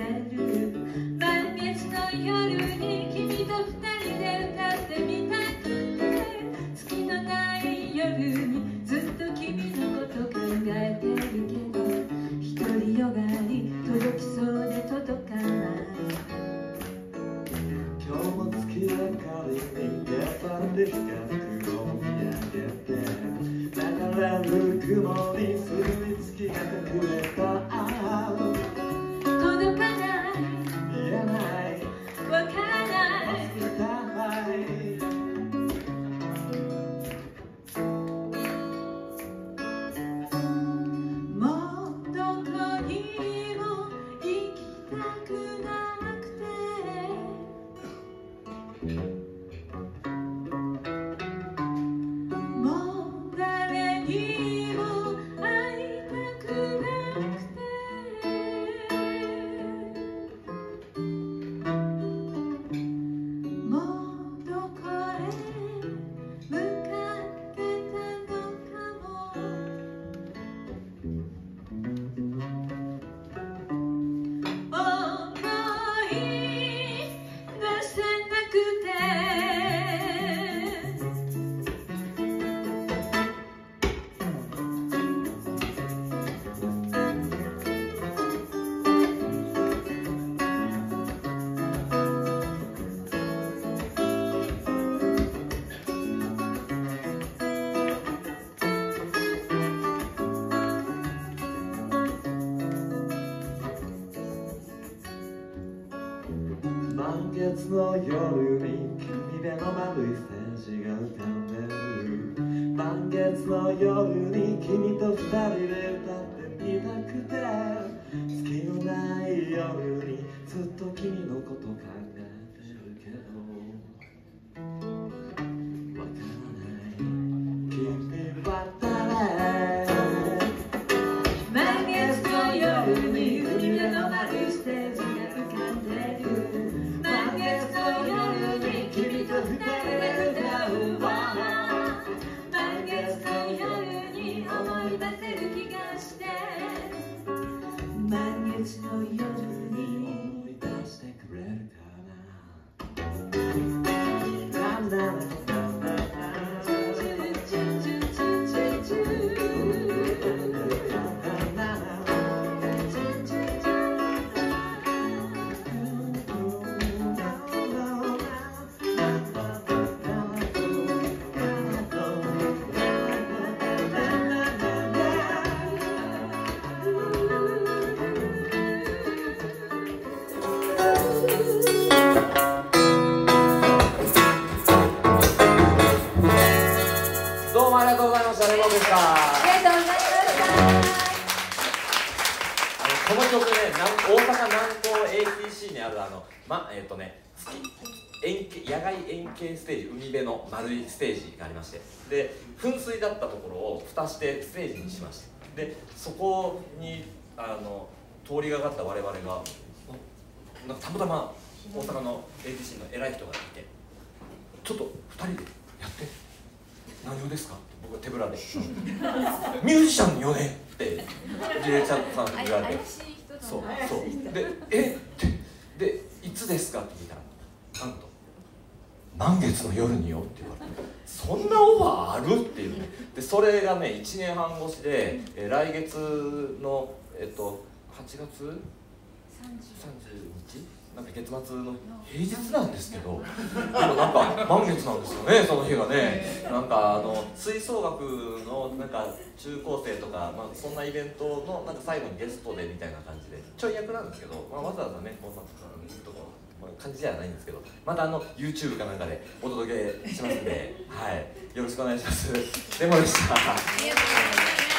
る。満月の夜に君と二人で歌ってみたくて、月のない夜にずっと君のこと考えてるけど、独りよがり届きそうで届かない。 今日も月明かりにやっぱり光を見上げて、流れる雲にすぐ月が隠れた。 届かない、 見えない、 わからない、 忘れたい。 もうどこにも行きたくなくて、もう誰にも会いたくなくて、もうどこへ向かってたのかも。思い出せなくて、 満月の夜に君での丸いステージが浮かんでる。満月の夜に君と二人で歌ってみたくて、月のない夜にずっと君のこと考えてるけど、わからない、君は誰。 満月の夜に海辺の丸いステージが浮かんでる。満月の夜に君と二人で歌うわ。満月の夜に思い出せる気がして、満月の夜に思い出してくれるかな。なんだろう。 どうもありがとうございました。レモンでした。 ありがとうございました。 この曲ね、大阪南港 ATC にある野外円形ステージ、海辺の丸いステージがありまして、で噴水だったところを蓋してステージにしました。でそこに通りがかった我々がなんかたまたま大阪の ATC の偉い人がいて、ちょっと2人でやって、何をですかって僕は手ぶらでミュージシャンよねってディレクターさんに言われて、そうででいつですかって聞いたら、なんと満月の夜によって言われて、そんなオファーあるっていうね。でそれがね1年半越しで、来月の8月30日なんか月末の平日なんですけど、でもなんか満月なんですよね、その日がね。なんか吹奏楽のなんか中高生とか、そんなイベントのなんか最後にゲストでみたいな感じでちょい役なんですけど、わざわざねこんな感じじゃないんですけど、またYouTube かなんかでお届けしますんで、はい、よろしくお願いします。レモンでした。